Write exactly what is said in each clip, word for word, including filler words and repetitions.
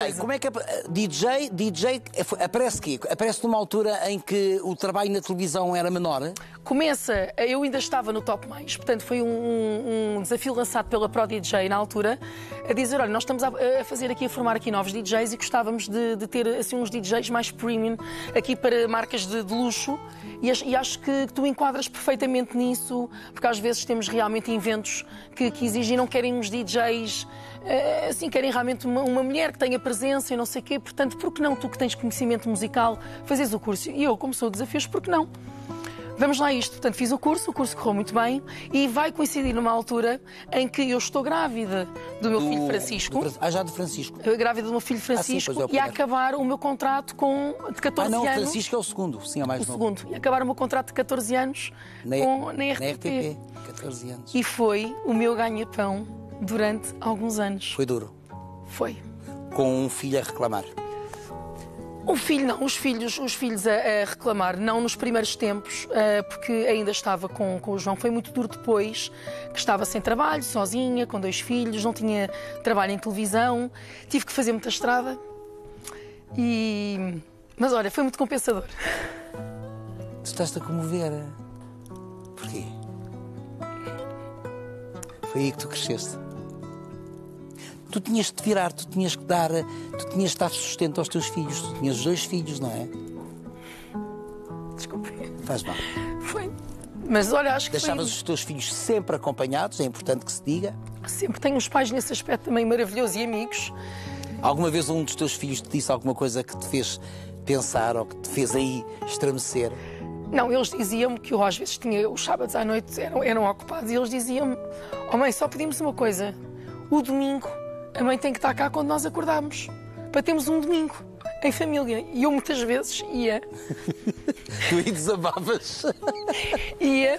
coisa. Como é que... D J, D J aparece quê? Aparece numa altura em que o trabalho na televisão era menor? Começa, eu ainda estava no Top Mais, portanto foi um, um desafio lançado pela Pro D J na altura, a dizer, olha, nós estamos a, a fazer aqui, a formar aqui novos D Js e gostávamos de, de ter assim uns D Js mais premium aqui para marcas de, de luxo e, e acho que tu enquadras perfeitamente nisso, porque às vezes temos realmente eventos que, que exigem, não querem uns D Js, assim, querem realmente uma, uma mulher que tenha presença e não sei o quê, portanto, por que não, tu que tens conhecimento musical, fazes o curso? E eu, como sou desafios, por que não? Vamos lá a isto. Portanto, fiz o curso, o curso correu muito bem e vai coincidir numa altura em que eu estou grávida do meu do, filho Francisco. Do, ah, já de Francisco. Eu, grávida do meu filho Francisco ah, sim, e a acabar o meu contrato com, de catorze anos. Ah, não, anos. o Francisco é o segundo, sim, é mais o novo. segundo. E acabar o meu contrato de catorze anos na, com, na R T P. Na R T P, catorze anos. E foi o meu ganha-pão durante alguns anos. Foi duro? Foi. Com um filho a reclamar? O filho não, os filhos, os filhos a, a reclamar, não nos primeiros tempos, uh, porque ainda estava com, com o João. Foi muito duro depois, que estava sem trabalho, sozinha, com dois filhos, não tinha trabalho em televisão, tive que fazer muita estrada. E... Mas olha, foi muito compensador. Tu estás-te a comover. Porquê? Foi aí que tu cresceste. Tu tinhas de te virar, tu tinhas que dar, tu tinhas de dar sustento aos teus filhos. Tu tinhas dois filhos, não é? Desculpe. Faz mal. Foi. Mas olha, acho que Deixavas foi... os teus filhos sempre acompanhados, é importante que se diga. Sempre tenho os pais nesse aspecto também maravilhosos e amigos. Alguma vez um dos teus filhos te disse alguma coisa que te fez pensar ou que te fez aí estremecer? Não, eles diziam-me que eu às vezes tinha, os sábados à noite eram, eram ocupados e eles diziam-me, oh mãe, só pedimos uma coisa, o domingo a mãe tem que estar cá quando nós acordarmos, para termos um domingo em família. E eu muitas vezes ia... Tu aí desabavas? Ia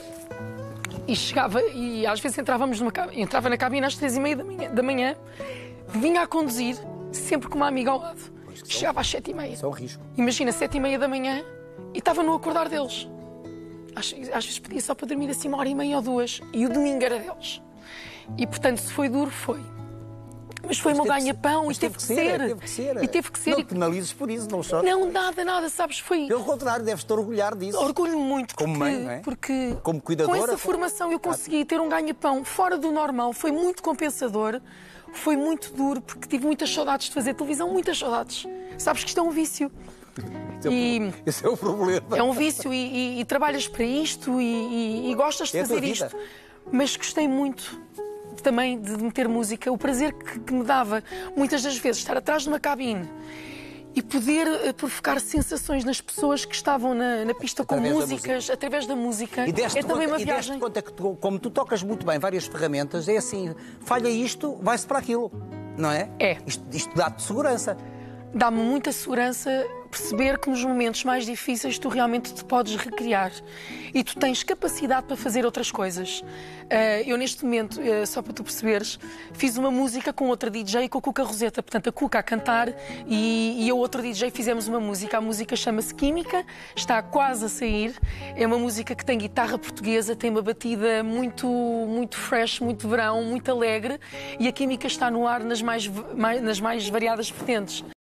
e chegava, e às vezes entrávamos numa, entrava na cabine às três e meia da manhã, da manhã, vinha a conduzir, sempre com uma amiga ao lado. Chegava às sete e meia. Isso é um risco. Imagina, sete e meia da manhã, e estava no acordar deles. Às, às vezes pedia só para dormir assim uma hora e meia ou duas, e o domingo era deles. E portanto, se foi duro, foi. Mas foi o meu ganha-pão e teve que ser. Teve que ser. E teve que ser. Não penalizes por isso, não chores. Não, nada, nada, sabes, foi... Pelo contrário, deves-te orgulhar disso. Orgulho muito. Como porque, mãe, não é? Porque como cuidadora. com essa formação eu consegui ter um ganha-pão fora do normal. Foi muito compensador. Foi muito duro, porque tive muitas saudades de fazer televisão, muitas saudades. Sabes que isto é um vício. Esse é, e... Esse é o problema. É um vício e, e, e trabalhas para isto e, e, e gostas de é fazer isto. Mas gostei muito também de meter música, o prazer que, que me dava muitas das vezes estar atrás de uma cabine e poder uh, provocar sensações nas pessoas que estavam na, na pista com através músicas, música. através da música. E deste é também conta, uma viagem. E deste conta que tu, como tu tocas muito bem várias ferramentas, é assim, falha isto, vai-se para aquilo, não é? É. Isto, isto dá-te segurança. Dá-me muita segurança perceber que nos momentos mais difíceis tu realmente te podes recriar e tu tens capacidade para fazer outras coisas. Uh, eu neste momento, uh, só para tu perceberes, fiz uma música com outra D J, com a Cuca Roseta, portanto a Cuca a cantar e, e eu outro D J fizemos uma música. A música chama-se Química, está quase a sair. É uma música que tem guitarra portuguesa, tem uma batida muito, muito fresh, muito verão, muito alegre e a Química está no ar nas mais, mais, nas mais variadas vertentes.